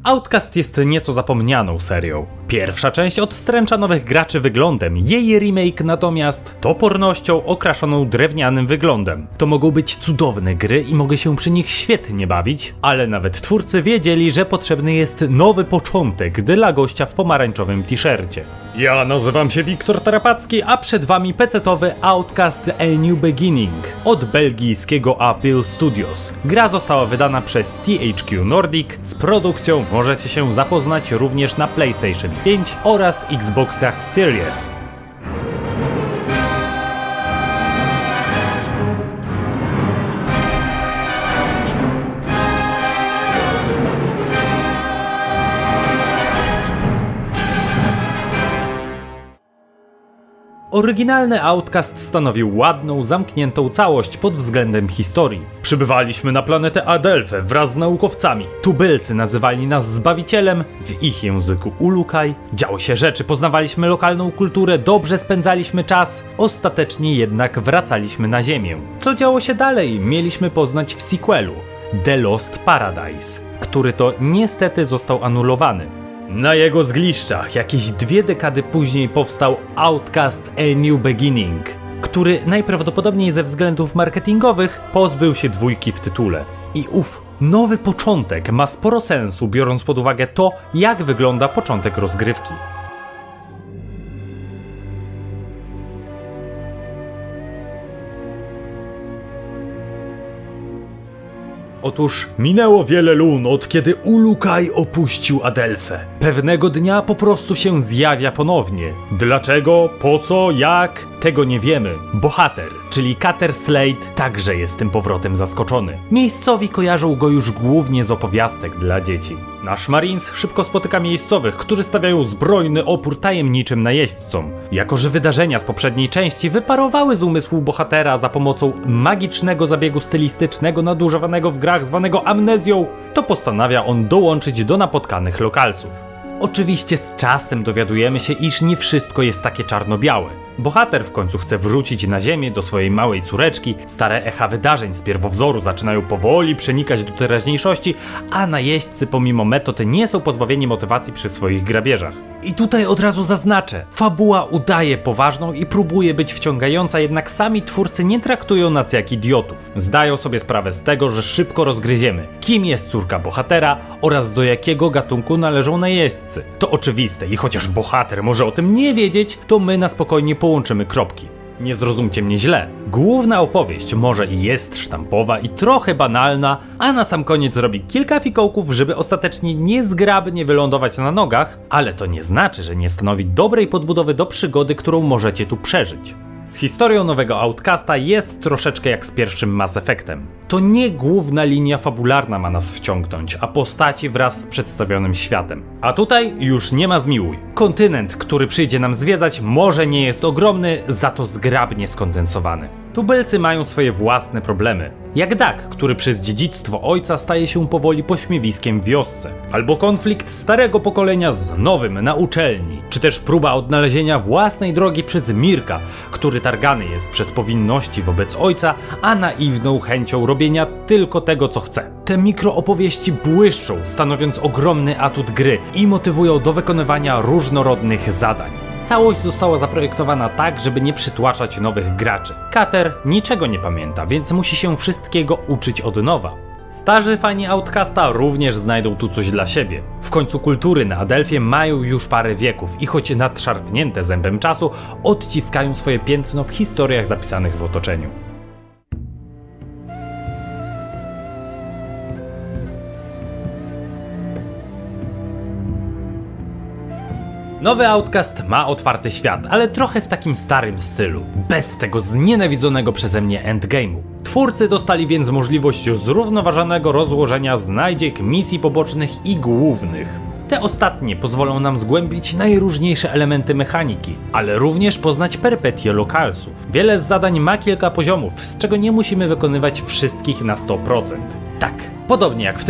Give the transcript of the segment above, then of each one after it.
Outcast jest nieco zapomnianą serią. Pierwsza część odstręcza nowych graczy wyglądem, jej remake natomiast topornością okraszoną drewnianym wyglądem. To mogą być cudowne gry i mogę się przy nich świetnie bawić, ale nawet twórcy wiedzieli, że potrzebny jest nowy początek dla gościa w pomarańczowym t-shircie. Ja nazywam się Wiktor Tarapacki, a przed wami pecetowy Outcast A New Beginning od belgijskiego Apple Studios. Gra została wydana przez THQ Nordic, z produkcją możecie się zapoznać również na PlayStation 5 oraz Xboxach Series. Oryginalny Outcast stanowił ładną, zamkniętą całość pod względem historii. Przybywaliśmy na planetę Adelphe wraz z naukowcami. Tubylcy nazywali nas Zbawicielem, w ich języku Ulukaj. Działy się rzeczy, poznawaliśmy lokalną kulturę, dobrze spędzaliśmy czas. Ostatecznie jednak wracaliśmy na Ziemię. Co działo się dalej? Mieliśmy poznać w sequelu The Lost Paradise, który to niestety został anulowany. Na jego zgliszczach jakieś 2 dekady później powstał Outcast A New Beginning, który najprawdopodobniej ze względów marketingowych pozbył się 2 w tytule. I nowy początek ma sporo sensu, biorąc pod uwagę to, jak wygląda początek rozgrywki. Otóż minęło wiele lun, od kiedy Ulukaj opuścił Adelphę. Pewnego dnia po prostu się zjawia ponownie. Dlaczego, po co, jak? Tego nie wiemy. Bohater, czyli Cater Slade, także jest tym powrotem zaskoczony. Miejscowi kojarzą go już głównie z opowiastek dla dzieci. Nasz Marines szybko spotyka miejscowych, którzy stawiają zbrojny opór tajemniczym najeźdźcom. Jako że wydarzenia z poprzedniej części wyparowały z umysłu bohatera za pomocą magicznego zabiegu stylistycznego nadużywanego w grach zwanego amnezją, to postanawia on dołączyć do napotkanych lokalsów. Oczywiście z czasem dowiadujemy się, iż nie wszystko jest takie czarno-białe. Bohater w końcu chce wrócić na ziemię do swojej małej córeczki, stare echa wydarzeń z pierwowzoru zaczynają powoli przenikać do teraźniejszości, a najeźdźcy pomimo metod nie są pozbawieni motywacji przy swoich grabieżach. I tutaj od razu zaznaczę, fabuła udaje poważną i próbuje być wciągająca, jednak sami twórcy nie traktują nas jak idiotów. Zdają sobie sprawę z tego, że szybko rozgryziemy, kim jest córka bohatera oraz do jakiego gatunku należą najeźdźcy. To oczywiste i chociaż bohater może o tym nie wiedzieć, to my na spokojnie połączymy kropki. Nie zrozumcie mnie źle. Główna opowieść może i jest sztampowa i trochę banalna, a na sam koniec robi kilka fikołków, żeby ostatecznie niezgrabnie wylądować na nogach, ale to nie znaczy, że nie stanowi dobrej podbudowy do przygody, którą możecie tu przeżyć. Z historią nowego Outcasta jest troszeczkę jak z pierwszym Mass Effectem. To nie główna linia fabularna ma nas wciągnąć, a postaci wraz z przedstawionym światem. A tutaj już nie ma zmiłuj. Kontynent, który przyjdzie nam zwiedzać, może nie jest ogromny, za to zgrabnie skondensowany. Tubylcy mają swoje własne problemy. Jak Dak, który przez dziedzictwo ojca staje się powoli pośmiewiskiem w wiosce. Albo konflikt starego pokolenia z nowym na uczelni. Czy też próba odnalezienia własnej drogi przez Mirka, który targany jest przez powinności wobec ojca, a naiwną chęcią robienia tylko tego, co chce. Te mikroopowieści błyszczą, stanowiąc ogromny atut gry i motywują do wykonywania różnorodnych zadań. Całość została zaprojektowana tak, żeby nie przytłaczać nowych graczy. Cater niczego nie pamięta, więc musi się wszystkiego uczyć od nowa. Starzy fani Outcasta również znajdą tu coś dla siebie. W końcu kultury na Adelphie mają już parę wieków i choć nadszarpnięte zębem czasu, odciskają swoje piętno w historiach zapisanych w otoczeniu. Nowy Outcast ma otwarty świat, ale trochę w takim starym stylu, bez tego znienawidzonego przeze mnie endgame'u. Twórcy dostali więc możliwość zrównoważonego rozłożenia znajdziek, misji pobocznych i głównych. Te ostatnie pozwolą nam zgłębić najróżniejsze elementy mechaniki, ale również poznać perypetie lokalsów. Wiele z zadań ma kilka poziomów, z czego nie musimy wykonywać wszystkich na 100%. Tak, podobnie jak w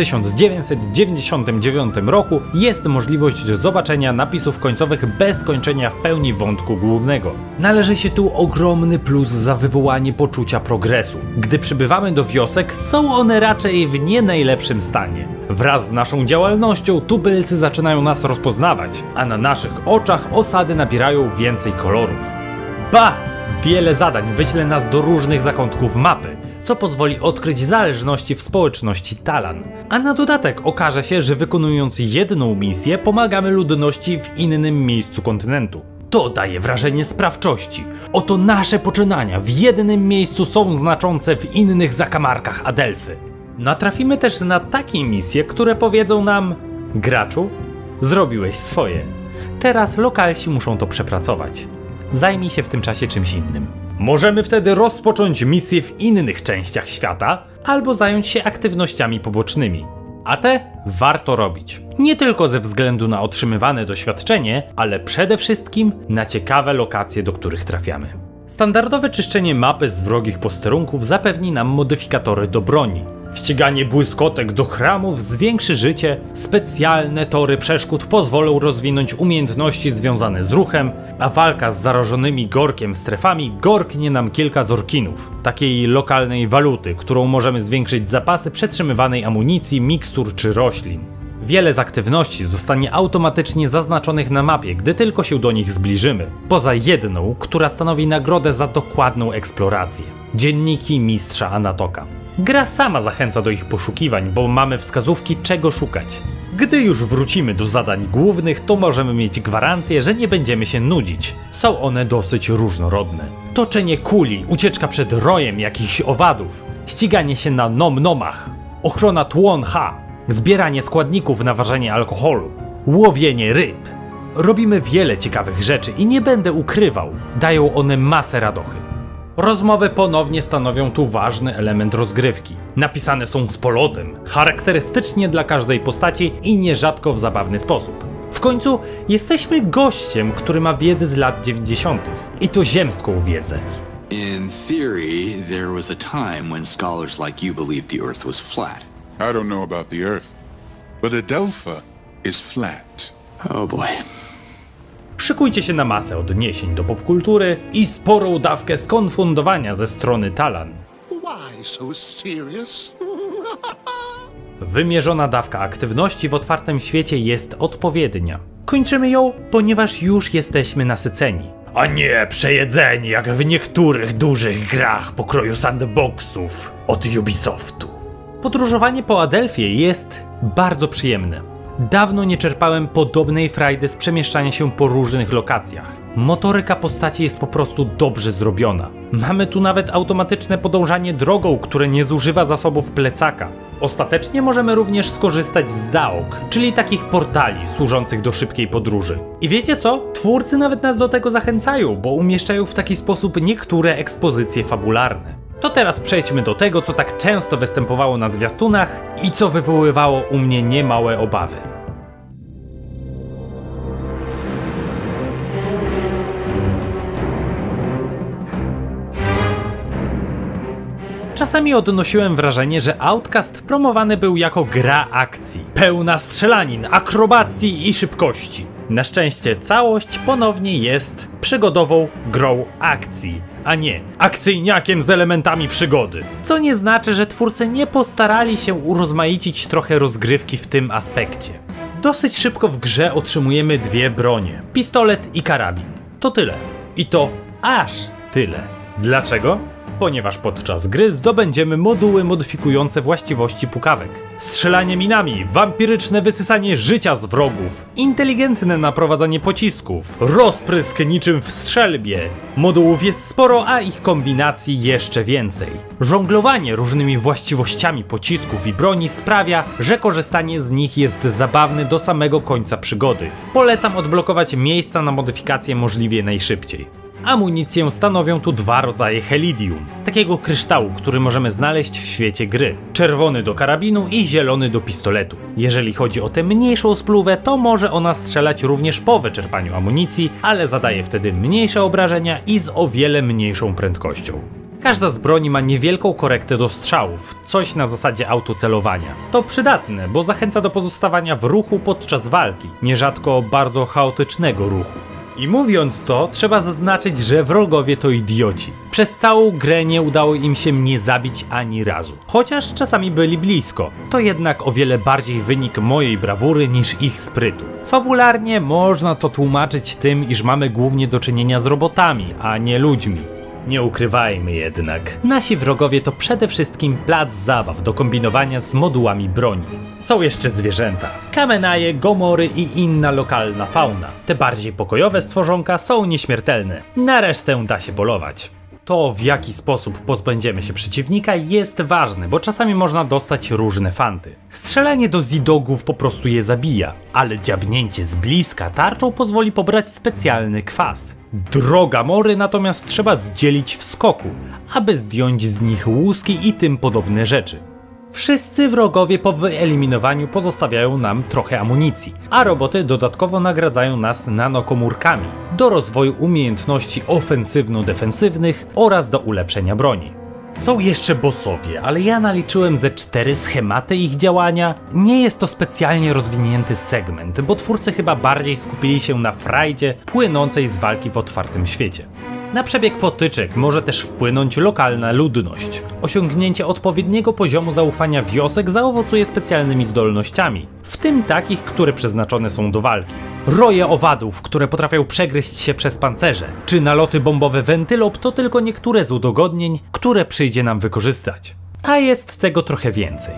1999 roku jest możliwość zobaczenia napisów końcowych bez kończenia w pełni wątku głównego. Należy się tu ogromny plus za wywołanie poczucia progresu. Gdy przybywamy do wiosek, są one raczej w nie najlepszym stanie. Wraz z naszą działalnością tubylcy zaczynają nas rozpoznawać, a na naszych oczach osady nabierają więcej kolorów. Ba! Wiele zadań wyśle nas do różnych zakątków mapy, co pozwoli odkryć zależności w społeczności Talan. A na dodatek okaże się, że wykonując jedną misję pomagamy ludności w innym miejscu kontynentu. To daje wrażenie sprawczości. Oto nasze poczynania w jednym miejscu są znaczące w innych zakamarkach Adelfy. Natrafimy też na takie misje, które powiedzą nam: graczu, zrobiłeś swoje. Teraz lokalsi muszą to przepracować. Zajmij się w tym czasie czymś innym. Możemy wtedy rozpocząć misje w innych częściach świata, albo zająć się aktywnościami pobocznymi. A te warto robić. Nie tylko ze względu na otrzymywane doświadczenie, ale przede wszystkim na ciekawe lokacje, do których trafiamy. Standardowe czyszczenie mapy z wrogich posterunków zapewni nam modyfikatory do broni. Ściganie błyskotek do chramów zwiększy życie, specjalne tory przeszkód pozwolą rozwinąć umiejętności związane z ruchem, a walka z zarażonymi gorkiem strefami gorknie nam kilka zorkinów, takiej lokalnej waluty, którą możemy zwiększyć zapasy przetrzymywanej amunicji, mikstur czy roślin. Wiele z aktywności zostanie automatycznie zaznaczonych na mapie, gdy tylko się do nich zbliżymy, poza jedną, która stanowi nagrodę za dokładną eksplorację. Dzienniki Mistrza Anatoka. Gra sama zachęca do ich poszukiwań, bo mamy wskazówki, czego szukać. Gdy już wrócimy do zadań głównych, to możemy mieć gwarancję, że nie będziemy się nudzić. Są one dosyć różnorodne. Toczenie kuli, ucieczka przed rojem jakichś owadów, ściganie się na nom-nomach, ochrona Tłon-Ha, zbieranie składników na ważenie alkoholu, łowienie ryb. Robimy wiele ciekawych rzeczy i nie będę ukrywał, dają one masę radochy. Rozmowy ponownie stanowią tu ważny element rozgrywki. Napisane są z polotem, charakterystycznie dla każdej postaci i nierzadko w zabawny sposób. W końcu jesteśmy gościem, który ma wiedzę z lat 90. i to ziemską wiedzę. In theory, there was a time when scholars like you believed the Earth was flat. I don't know about the Earth, but Adelpha is flat. Oh boy. Szykujcie się na masę odniesień do popkultury i sporą dawkę skonfundowania ze strony Talan. Why so serious? Wymierzona dawka aktywności w otwartym świecie jest odpowiednia. Kończymy ją, ponieważ już jesteśmy nasyceni. A nie przejedzeni jak w niektórych dużych grach pokroju sandboxów od Ubisoftu. Podróżowanie po Adelfie jest bardzo przyjemne. Dawno nie czerpałem podobnej frajdy z przemieszczania się po różnych lokacjach. Motoryka postaci jest po prostu dobrze zrobiona. Mamy tu nawet automatyczne podążanie drogą, które nie zużywa zasobów plecaka. Ostatecznie możemy również skorzystać z DAOG, czyli takich portali służących do szybkiej podróży. I wiecie co? Twórcy nawet nas do tego zachęcają, bo umieszczają w taki sposób niektóre ekspozycje fabularne. To teraz przejdźmy do tego, co tak często występowało na zwiastunach i co wywoływało u mnie niemałe obawy. Czasami odnosiłem wrażenie, że Outcast promowany był jako gra akcji, pełna strzelanin, akrobacji i szybkości. Na szczęście całość ponownie jest przygodową grą akcji, a nie akcyjniakiem z elementami przygody. Co nie znaczy, że twórcy nie postarali się urozmaicić trochę rozgrywki w tym aspekcie. Dosyć szybko w grze otrzymujemy dwie bronie, pistolet i karabin. To tyle. I to aż tyle. Dlaczego? Ponieważ podczas gry zdobędziemy moduły modyfikujące właściwości pukawek. Strzelanie minami, wampiryczne wysysanie życia z wrogów, inteligentne naprowadzanie pocisków, rozprysk niczym w strzelbie. Modułów jest sporo, a ich kombinacji jeszcze więcej. Żonglowanie różnymi właściwościami pocisków i broni sprawia, że korzystanie z nich jest zabawne do samego końca przygody. Polecam odblokować miejsca na modyfikacje możliwie najszybciej. Amunicję stanowią tu dwa rodzaje helidium, takiego kryształu, który możemy znaleźć w świecie gry. Czerwony do karabinu i zielony do pistoletu. Jeżeli chodzi o tę mniejszą spluwę, to może ona strzelać również po wyczerpaniu amunicji, ale zadaje wtedy mniejsze obrażenia i z o wiele mniejszą prędkością. Każda z broni ma niewielką korektę do strzałów, coś na zasadzie autocelowania. To przydatne, bo zachęca do pozostawania w ruchu podczas walki, nierzadko bardzo chaotycznego ruchu. I mówiąc to, trzeba zaznaczyć, że wrogowie to idioci. Przez całą grę nie udało im się mnie zabić ani razu. Chociaż czasami byli blisko. To jednak o wiele bardziej wynik mojej brawury niż ich sprytu. Fabularnie można to tłumaczyć tym, iż mamy głównie do czynienia z robotami, a nie ludźmi. Nie ukrywajmy jednak, nasi wrogowie to przede wszystkim plac zabaw do kombinowania z modułami broni. Są jeszcze zwierzęta, kamenaje, gomory i inna lokalna fauna. Te bardziej pokojowe stworzonka są nieśmiertelne, na resztę da się polować. To, w jaki sposób pozbędziemy się przeciwnika, jest ważne, bo czasami można dostać różne fanty. Strzelanie do zidogów po prostu je zabija, ale dziabnięcie z bliska tarczą pozwoli pobrać specjalny kwas. Drogamory natomiast trzeba zdzielić w skoku, aby zdjąć z nich łuski i tym podobne rzeczy. Wszyscy wrogowie po wyeliminowaniu pozostawiają nam trochę amunicji, a roboty dodatkowo nagradzają nas nanokomórkami do rozwoju umiejętności ofensywno-defensywnych oraz do ulepszenia broni. Są jeszcze bossowie, ale ja naliczyłem ze 4 schematy ich działania. Nie jest to specjalnie rozwinięty segment, bo twórcy chyba bardziej skupili się na frajdzie płynącej z walki w otwartym świecie. Na przebieg potyczek może też wpłynąć lokalna ludność. Osiągnięcie odpowiedniego poziomu zaufania wiosek zaowocuje specjalnymi zdolnościami, w tym takich, które przeznaczone są do walki. Roje owadów, które potrafią przegryźć się przez pancerze, czy naloty bombowe wentylop to tylko niektóre z udogodnień, które przyjdzie nam wykorzystać. A jest tego trochę więcej.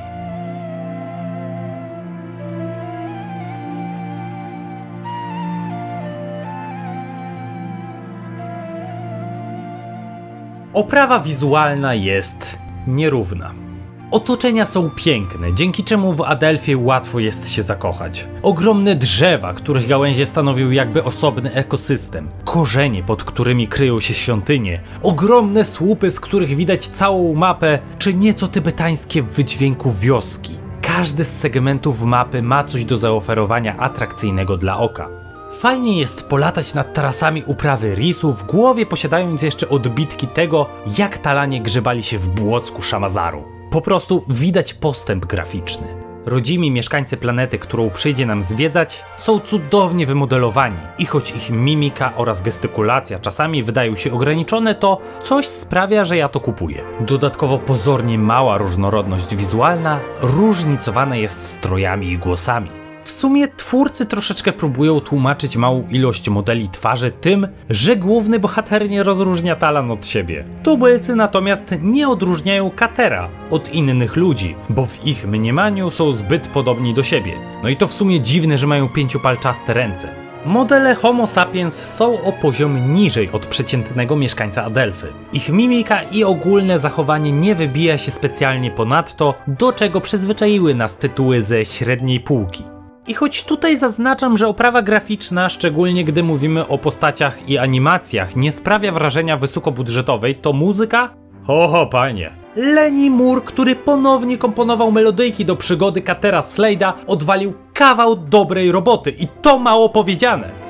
Oprawa wizualna jest nierówna. Otoczenia są piękne, dzięki czemu w Adelfie łatwo jest się zakochać. Ogromne drzewa, których gałęzie stanowią jakby osobny ekosystem. Korzenie, pod którymi kryją się świątynie. Ogromne słupy, z których widać całą mapę, czy nieco tybetańskie w wydźwięku wioski. Każdy z segmentów mapy ma coś do zaoferowania atrakcyjnego dla oka. Fajnie jest polatać nad tarasami uprawy risu, w głowie posiadając jeszcze odbitki tego, jak Talanie grzebali się w błocku Shamazaru. Po prostu widać postęp graficzny. Rodzimi mieszkańcy planety, którą przyjdzie nam zwiedzać, są cudownie wymodelowani i choć ich mimika oraz gestykulacja czasami wydają się ograniczone, to coś sprawia, że ja to kupuję. Dodatkowo pozornie mała różnorodność wizualna różnicowana jest strojami i głosami. W sumie twórcy troszeczkę próbują tłumaczyć małą ilość modeli twarzy tym, że główny bohater nie rozróżnia Talan od siebie. Tubylcy natomiast nie odróżniają Katera od innych ludzi, bo w ich mniemaniu są zbyt podobni do siebie. No i to w sumie dziwne, że mają pięciopalczaste ręce. Modele Homo sapiens są o poziom niżej od przeciętnego mieszkańca Adelfy. Ich mimika i ogólne zachowanie nie wybija się specjalnie ponadto, do czego przyzwyczaiły nas tytuły ze średniej półki. I choć tutaj zaznaczam, że oprawa graficzna, szczególnie gdy mówimy o postaciach i animacjach, nie sprawia wrażenia wysokobudżetowej, to muzyka? Oho panie! Lenny Moore, który ponownie komponował melodyjki do przygody Katera Slade'a, odwalił kawał dobrej roboty i to mało powiedziane.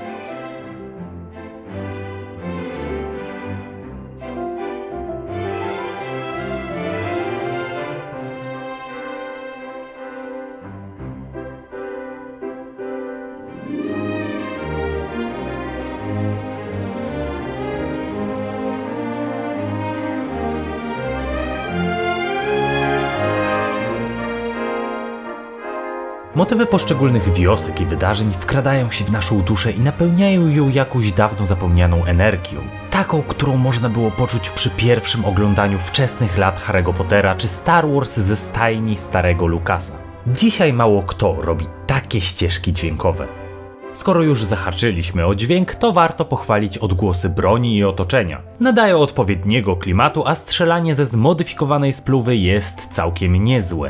Motywy poszczególnych wiosek i wydarzeń wkradają się w naszą duszę i napełniają ją jakąś dawno zapomnianą energią. Taką, którą można było poczuć przy pierwszym oglądaniu wczesnych lat Harry'ego Pottera czy Star Wars ze stajni starego Lucasa. Dzisiaj mało kto robi takie ścieżki dźwiękowe. Skoro już zahaczyliśmy o dźwięk, to warto pochwalić odgłosy broni i otoczenia. Nadają odpowiedniego klimatu, a strzelanie ze zmodyfikowanej spluwy jest całkiem niezłe.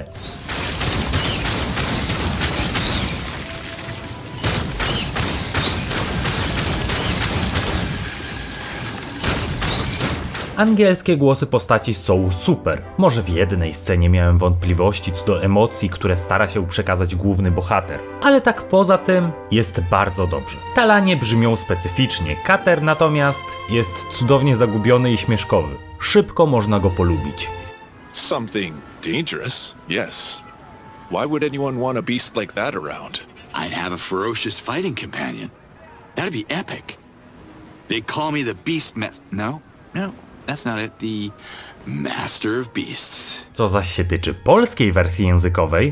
Angielskie głosy postaci są super. Może w jednej scenie miałem wątpliwości co do emocji, które stara się przekazać główny bohater. Ale tak poza tym jest bardzo dobrze. Talanie brzmią specyficznie, Kater natomiast jest cudownie zagubiony i śmieszkowy. Szybko można go polubić. Something dangerous, yes. Why would anyone want a beast like that around? I'd have a ferocious fighting companion. That'd be epic. They call me the Beast No, that's not it. The Master of Beasts. Co zaś się tyczy polskiej wersji językowej,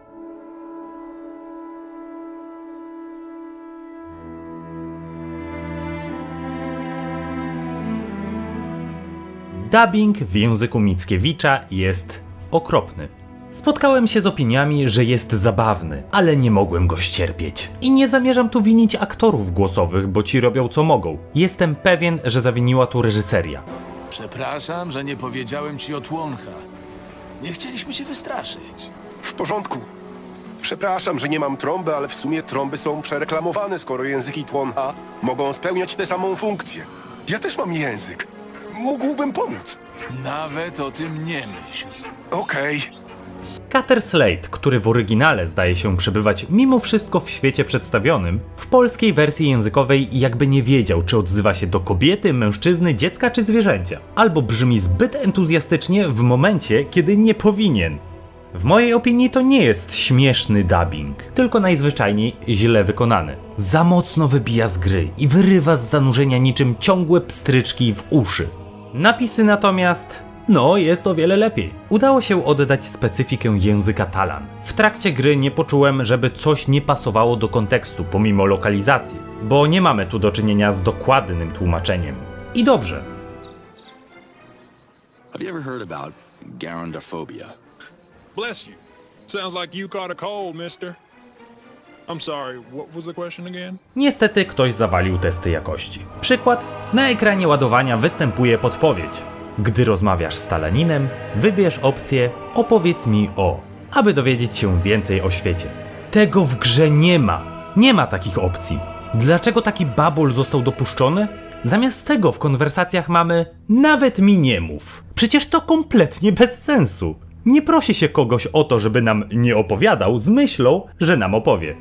dubbing w języku Mickiewicza jest okropny. Spotkałem się z opiniami, że jest zabawny, ale nie mogłem go ścierpieć. I nie zamierzam tu winić aktorów głosowych, bo ci robią co mogą. Jestem pewien, że zawiniła tu reżyseria. Przepraszam, że nie powiedziałem ci o Tłoncha. Nie chcieliśmy cię wystraszyć. W porządku. Przepraszam, że nie mam trąby, ale w sumie trąby są przereklamowane, skoro języki Tłoncha mogą spełniać tę samą funkcję. Ja też mam język. Mógłbym pomóc. Nawet o tym nie myśl. Okej. Kater Slade, który w oryginale zdaje się przebywać mimo wszystko w świecie przedstawionym, w polskiej wersji językowej jakby nie wiedział, czy odzywa się do kobiety, mężczyzny, dziecka czy zwierzęcia. Albo brzmi zbyt entuzjastycznie w momencie, kiedy nie powinien. W mojej opinii to nie jest śmieszny dubbing, tylko najzwyczajniej źle wykonany. Za mocno wybija z gry i wyrywa z zanurzenia niczym ciągłe pstryczki w uszy. Napisy natomiast... no, jest o wiele lepiej. Udało się oddać specyfikę języka Talan. W trakcie gry nie poczułem, żeby coś nie pasowało do kontekstu, pomimo lokalizacji, bo nie mamy tu do czynienia z dokładnym tłumaczeniem. I dobrze. Have you ever heard about Garandophobia? Bless you. Sounds like you caught a cold, mister. I'm sorry, what was the question again? Niestety ktoś zawalił testy jakości. Przykład? Na ekranie ładowania występuje podpowiedź. Gdy rozmawiasz z Talaninem, wybierz opcję opowiedz mi o, aby dowiedzieć się więcej o świecie. Tego w grze nie ma. Nie ma takich opcji. Dlaczego taki babul został dopuszczony? Zamiast tego w konwersacjach mamy nawet mi nie mów. Przecież to kompletnie bez sensu. Nie prosi się kogoś o to, żeby nam nie opowiadał z myślą, że nam opowie.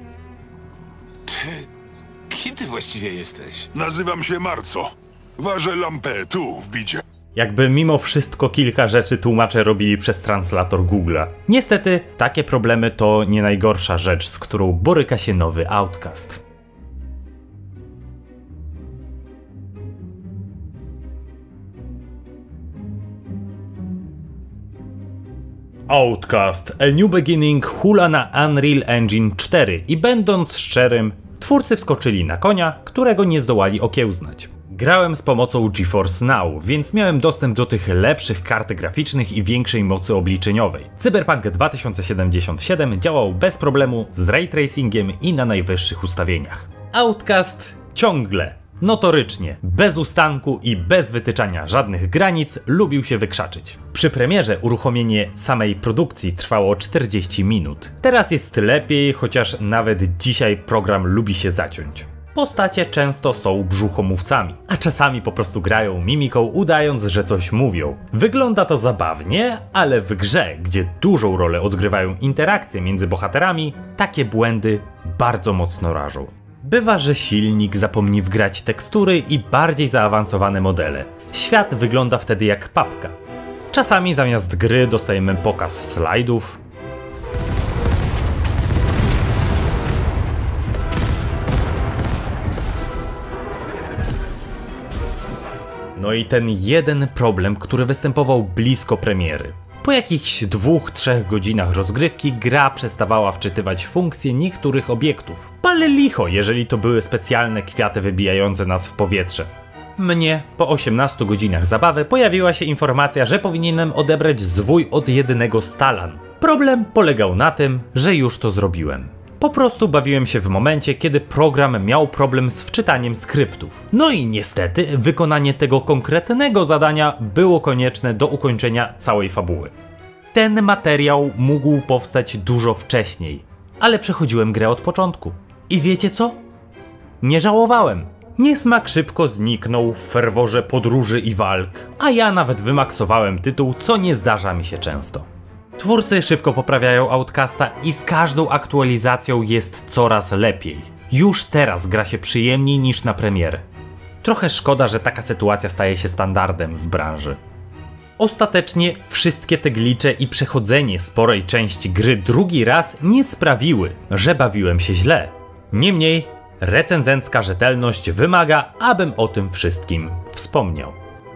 Kim ty właściwie jesteś? Nazywam się Marco. Ważę lampę tu w bicie. Jakby mimo wszystko kilka rzeczy tłumacze robili przez translator Google'a. Niestety, takie problemy to nie najgorsza rzecz, z którą boryka się nowy Outcast. Outcast A New Beginning hula na Unreal Engine 4 i będąc szczerym, twórcy wskoczyli na konia, którego nie zdołali okiełznać. Grałem z pomocą GeForce Now, więc miałem dostęp do tych lepszych kart graficznych i większej mocy obliczeniowej. Cyberpunk 2077 działał bez problemu z ray tracingiem i na najwyższych ustawieniach. Outcast ciągle, notorycznie, bez ustanku i bez wytyczania żadnych granic lubił się wykrzaczyć. Przy premierze uruchomienie samej produkcji trwało 40 minut. Teraz jest lepiej, chociaż nawet dzisiaj program lubi się zaciąć. Postacie często są brzuchomówcami, a czasami po prostu grają mimiką, udając, że coś mówią. Wygląda to zabawnie, ale w grze, gdzie dużą rolę odgrywają interakcje między bohaterami, takie błędy bardzo mocno rażą. Bywa, że silnik zapomni wgrać tekstury i bardziej zaawansowane modele. Świat wygląda wtedy jak papka. Czasami zamiast gry dostajemy pokaz slajdów, no i ten jeden problem, który występował blisko premiery. Po jakichś 2-3 godzinach rozgrywki gra przestawała wczytywać funkcje niektórych obiektów. Pale licho, jeżeli to były specjalne kwiaty wybijające nas w powietrze. Mnie po 18 godzinach zabawy pojawiła się informacja, że powinienem odebrać zwój od jednego z Talan. Problem polegał na tym, że już to zrobiłem. Po prostu bawiłem się w momencie, kiedy program miał problem z wczytaniem skryptów. No i niestety wykonanie tego konkretnego zadania było konieczne do ukończenia całej fabuły. Ten materiał mógł powstać dużo wcześniej, ale przechodziłem grę od początku. I wiecie co? Nie żałowałem. Niesmak szybko zniknął w ferworze podróży i walk, a ja nawet wymaksowałem tytuł, co nie zdarza mi się często. Twórcy szybko poprawiają Outcasta i z każdą aktualizacją jest coraz lepiej. Już teraz gra się przyjemniej niż na premierę. Trochę szkoda, że taka sytuacja staje się standardem w branży. Ostatecznie wszystkie te glicze i przechodzenie sporej części gry drugi raz nie sprawiły, że bawiłem się źle. Niemniej recenzencka rzetelność wymaga, abym o tym wszystkim wspomniał.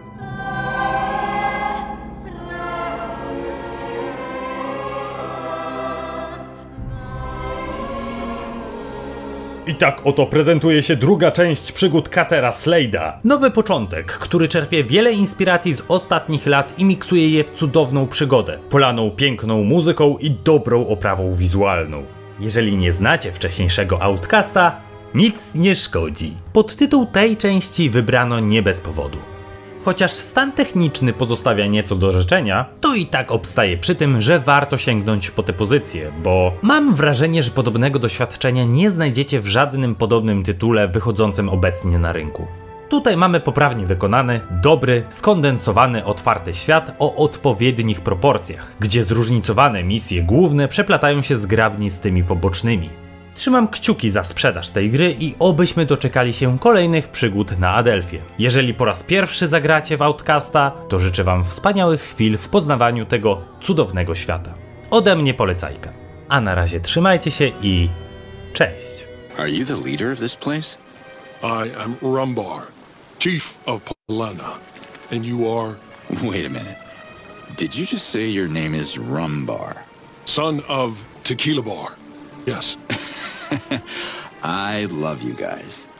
I tak oto prezentuje się druga część przygód Cuttera Slade'a. Nowy początek, który czerpie wiele inspiracji z ostatnich lat i miksuje je w cudowną przygodę, polaną piękną muzyką i dobrą oprawą wizualną. Jeżeli nie znacie wcześniejszego Outcasta, nic nie szkodzi. Podtytuł tej części wybrano nie bez powodu. Chociaż stan techniczny pozostawia nieco do życzenia, to i tak obstaję przy tym, że warto sięgnąć po tę pozycję, bo mam wrażenie, że podobnego doświadczenia nie znajdziecie w żadnym podobnym tytule wychodzącym obecnie na rynku. Tutaj mamy poprawnie wykonany, dobry, skondensowany, otwarty świat o odpowiednich proporcjach, gdzie zróżnicowane misje główne przeplatają się zgrabnie z tymi pobocznymi. Trzymam kciuki za sprzedaż tej gry i obyśmy doczekali się kolejnych przygód na Adelphie. Jeżeli po raz pierwszy zagracie w Outcasta, to życzę wam wspaniałych chwil w poznawaniu tego cudownego świata. Ode mnie polecajka. A na razie trzymajcie się i cześć. Are you the leader of this place? I am Rumbar, chief of Polana, and you are Wait a minute. Did you just say your name is Rumbar? son of Tequila Bar. Yes. I love you guys.